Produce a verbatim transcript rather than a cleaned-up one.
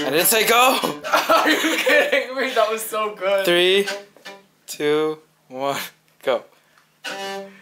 I didn't say go! Are you kidding me? That was so good. Three, two, one, go.